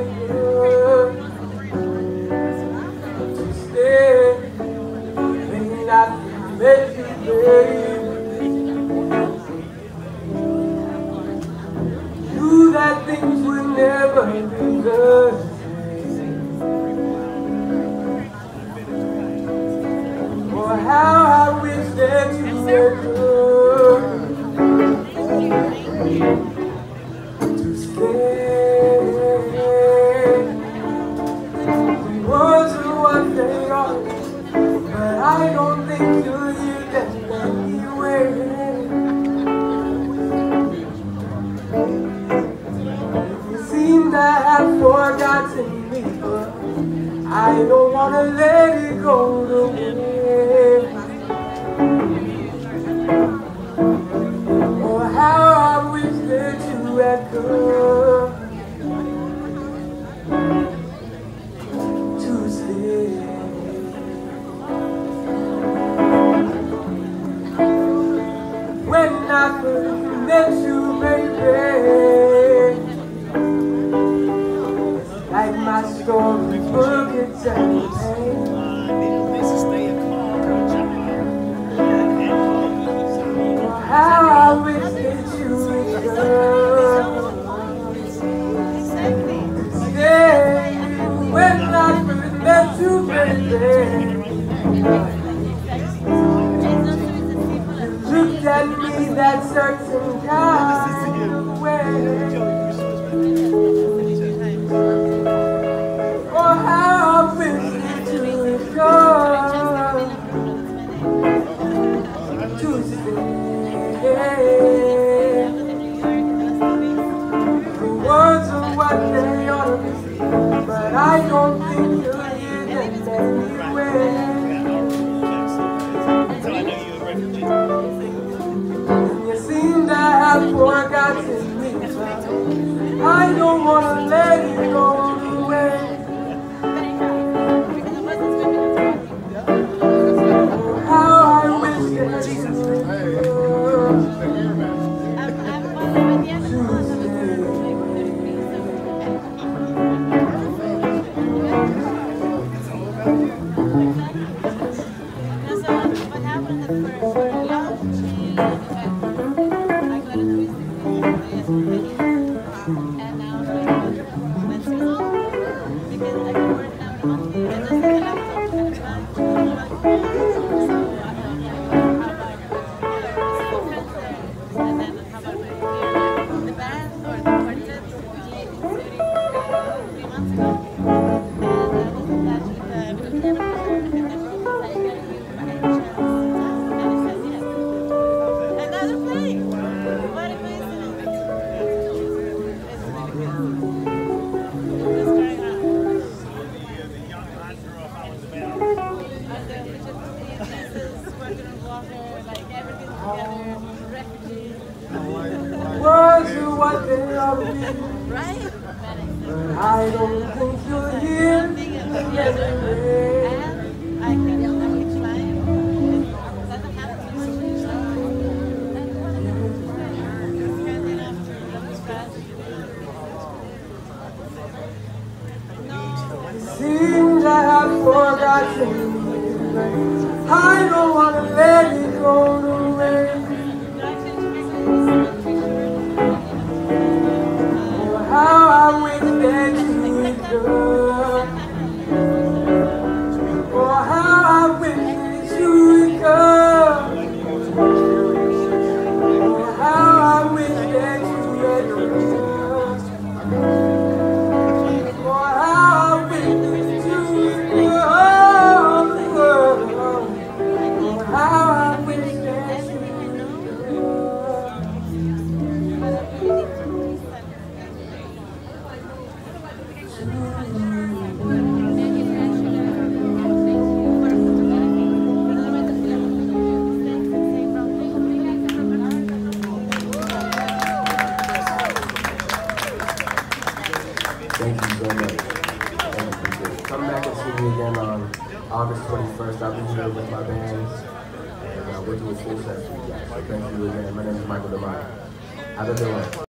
girl, to stay when I met you, baby. Knew that things would never be the same. Oh, how I wish that you were good to stay. We wasn't what they are, but I don't think you'll hear that anyway. You seem to have forgotten me, but I don't want to let it go away. Oh, how I wish that you had come to stay. When I first met you, baby, like my storybook, it's a how I wish that you would stay. When I first met you, baby, you looked at me that certain kind of way. Oh, how I wish that you would come to stay. The words are what they ought to be, but I don't think you'll hear them anyway. And you seem to have forgotten me, but I don't want to let it go away. Oh, how I wish that you would words are what they ought to be, but I don't think you'll hear them anyway. Seem to have forgotten me. I don't want to let it go away. Oh, how I wish that you would come. Oh, how I wish that you would come. Oh, how I wish that you would come. Thank you so much. Come back and see me again on August 21st. I'll be here with my bands, and we'll do a full set for you guys. So thank you again. My name is Damani. Have a good one.